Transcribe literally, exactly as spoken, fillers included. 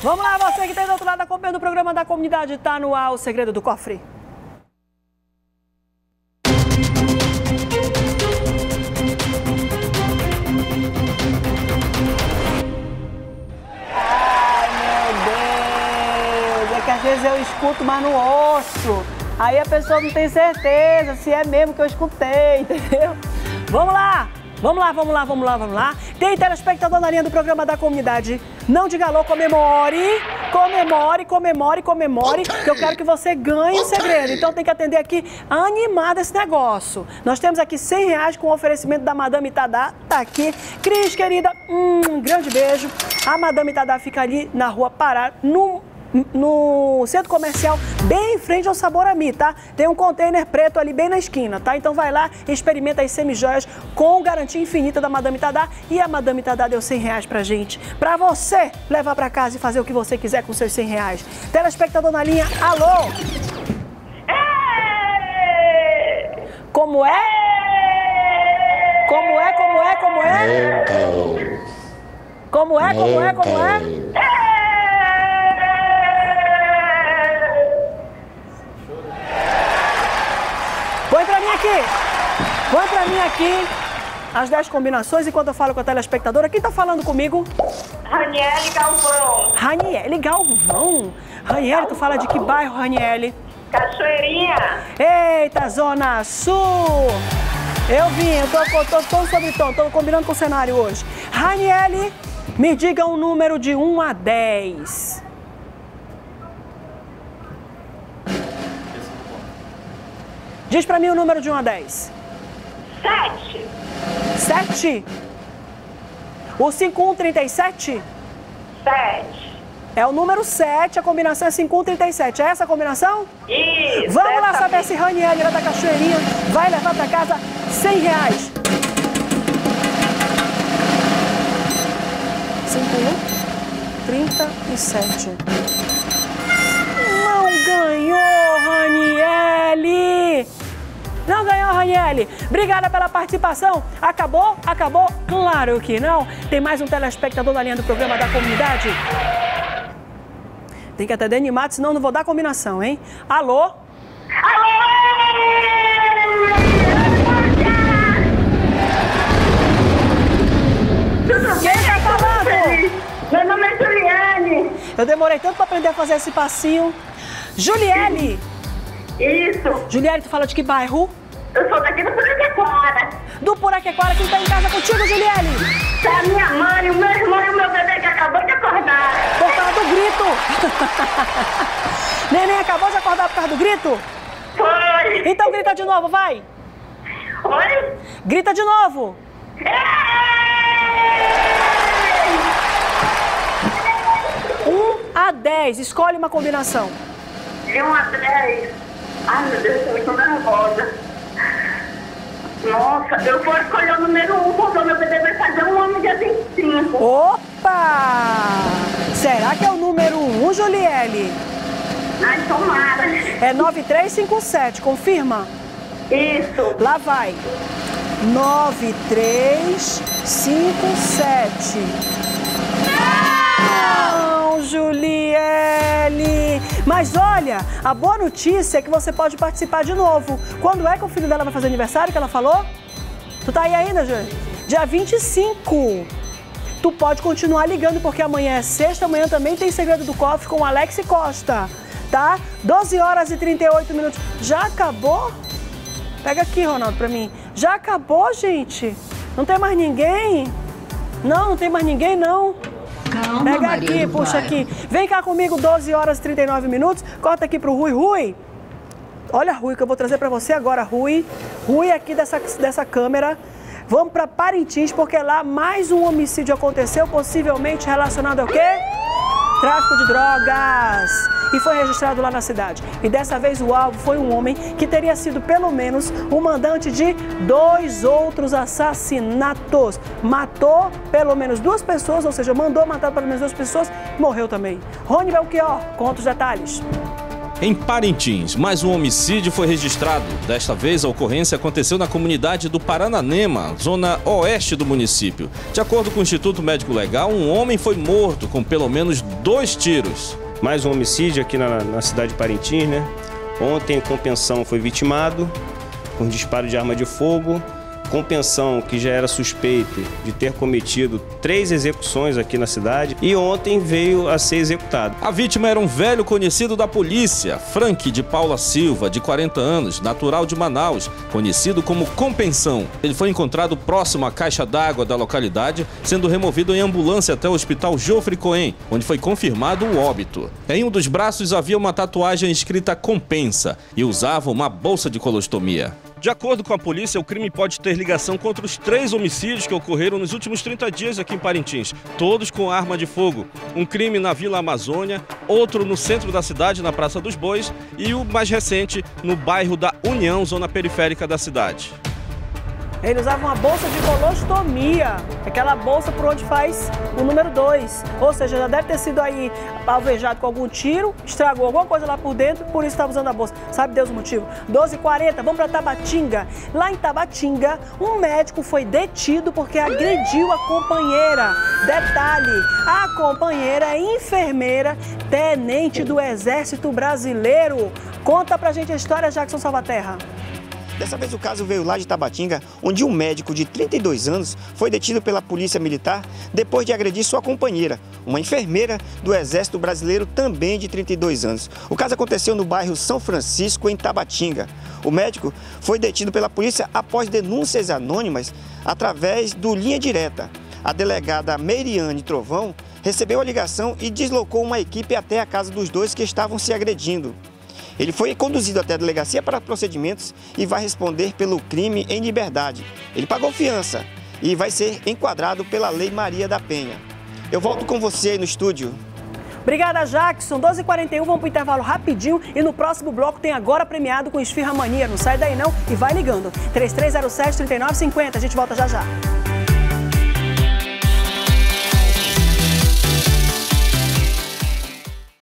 Vamos lá, você que está aí do outro lado acompanhando o programa da comunidade, tá no ar o Segredo do Cofre. Ai, meu Deus, é que às vezes eu escuto, mas no osso. Aí a pessoa não tem certeza se é mesmo que eu escutei, entendeu? Vamos lá! Vamos lá, vamos lá, vamos lá, vamos lá. Tem telespectador na linha do programa da comunidade. Não diga alô, comemore, comemore, comemore, comemore, que eu quero que você ganhe o segredo. Então tem que atender aqui animado esse negócio. Nós temos aqui cem reais com o oferecimento da Madame Tadá. Tá aqui. Cris, querida, um grande beijo. A Madame Tadá fica ali na rua Pará, no... no centro comercial, bem em frente ao Sabor a Mi, tá? Tem um container preto ali bem na esquina, tá? Então vai lá e experimenta as semijoias com garantia infinita da Madame Tadá. E a Madame Tadá deu cem reais pra gente, pra você levar pra casa e fazer o que você quiser com seus cem reais. Telespectador na linha, alô? Como é? Como é, como é, como é? Como é, como é, como é? Põe pra mim aqui, põe pra mim aqui as dez combinações enquanto eu falo com a telespectadora. Quem tá falando comigo? Raniele Galvão. Raniele Galvão. Raniele, tu fala de que bairro, Raniele? Cachoeirinha. Eita, Zona Sul. Eu vim, eu tô, tô, tô sobre tom, tô combinando com o cenário hoje. Raniele, me diga um número de um a dez. Diz pra mim o número de um a dez. Sete. Sete? O cinco um trinta e sete? Sete. É o número sete, a combinação é cinco um trinta e sete. É essa a combinação? Isso. Vamos lá saber vez. se Raniele, lá da Cachoeirinha, vai levar pra casa cem reais. cinco um trinta e sete. Não ganhou, Raniele! Não ganhou, Raniele. Obrigada pela participação. Acabou? Acabou? Claro que não. Tem mais um telespectador na linha do programa da comunidade. Tem que atender animado, senão não vou dar combinação, hein? Alô? Alô! Quem tá falando? Meu nome é Juliane. Eu demorei tanto pra aprender a fazer esse passinho. Juliane! Isso. Juliane, tu fala de que bairro? Eu sou daqui do Puraquequara. Do Puraquequara, quem tá em casa contigo, Juliane? É a minha mãe, o meu irmão e o meu bebê que acabou de acordar. Por causa do grito. Neném acabou de acordar por causa do grito? Foi. Então grita de novo, vai. Oi? Grita de novo. um a dez, escolhe uma combinação. De um a dez. Ai, meu Deus, eu tô nervosa. Nossa, eu vou escolher o número um, porque o meu bebê vai fazer um ano dia vinte e cinco. Opa! Será que é o número um, Juliele? Ai, tomara. É nove três cinco sete, confirma? Isso. Lá vai. nove três cinco sete. Não, Juliele! Mas olha, a boa notícia é que você pode participar de novo. Quando é que o filho dela vai fazer aniversário, que ela falou? Tu tá aí ainda, Juliele? Dia vinte e cinco. Tu pode continuar ligando, porque amanhã é sexta, amanhã também tem Segredo do Cofre com Alex Costa, tá? doze horas e trinta e oito minutos. Já acabou? Pega aqui, Ronaldo, pra mim. Já acabou, gente? Não tem mais ninguém? Não, não tem mais ninguém, não. Calma, Pega Maria aqui, do puxa bairro. aqui. Vem cá comigo, doze horas e trinta e nove minutos. Corta aqui pro Rui. Rui, olha, Rui, que eu vou trazer pra você agora, Rui. Rui aqui dessa, dessa câmera. Vamos pra Parintins, porque lá mais um homicídio aconteceu, possivelmente relacionado ao quê? Tráfico de drogas. E foi registrado lá na cidade. E dessa vez o alvo foi um homem que teria sido pelo menos o mandante de dois outros assassinatos. Matou pelo menos duas pessoas, ou seja, mandou matar pelo menos duas pessoas, morreu também. Rony Belchior, conta os detalhes. Em Parintins, mais um homicídio foi registrado. Desta vez, a ocorrência aconteceu na comunidade do Parananema, zona oeste do município. De acordo com o Instituto Médico Legal, um homem foi morto com pelo menos dois tiros. Mais um homicídio aqui na, na cidade de Parintins, né? Ontem, Compensão foi vitimado com disparo de arma de fogo. Compensão, que já era suspeito de ter cometido três execuções aqui na cidade, e ontem veio a ser executado. A vítima era um velho conhecido da polícia, Frank de Paula Silva, de quarenta anos, natural de Manaus, conhecido como Compensão. Ele foi encontrado próximo à caixa d'água da localidade, sendo removido em ambulância até o hospital Jofre Cohen, onde foi confirmado o óbito. Em um dos braços havia uma tatuagem escrita Compensa e usava uma bolsa de colostomia. De acordo com a polícia, o crime pode ter ligação contra os três homicídios que ocorreram nos últimos trinta dias aqui em Parintins, todos com arma de fogo. Um crime na Vila Amazônia, outro no centro da cidade, na Praça dos Bois, e o mais recente no bairro da União, zona periférica da cidade. Ele usava uma bolsa de colostomia, aquela bolsa por onde faz o número dois. Ou seja, já deve ter sido aí alvejado com algum tiro, estragou alguma coisa lá por dentro, por isso estava usando a bolsa. Sabe Deus o motivo? doze e quarenta, vamos para Tabatinga. Lá em Tabatinga, um médico foi detido porque agrediu a companheira. Detalhe, a companheira é enfermeira, tenente do Exército Brasileiro. Conta pra gente a história, Jackson Salvaterra. Dessa vez o caso veio lá de Tabatinga, onde um médico de trinta e dois anos foi detido pela Polícia Militar depois de agredir sua companheira, uma enfermeira do Exército Brasileiro também de trinta e dois anos. O caso aconteceu no bairro São Francisco, em Tabatinga. O médico foi detido pela polícia após denúncias anônimas através do Linha Direta. A delegada Meiriane Trovão recebeu a ligação e deslocou uma equipe até a casa dos dois que estavam se agredindo. Ele foi conduzido até a delegacia para procedimentos e vai responder pelo crime em liberdade. Ele pagou fiança e vai ser enquadrado pela Lei Maria da Penha. Eu volto com você aí no estúdio. Obrigada, Jackson. doze e quarenta e um, vamos para o intervalo rapidinho e no próximo bloco tem Agora Premiado com Esfirra Mania. Não sai daí não e vai ligando. três três zero sete, três nove cinco zero. A gente volta já já.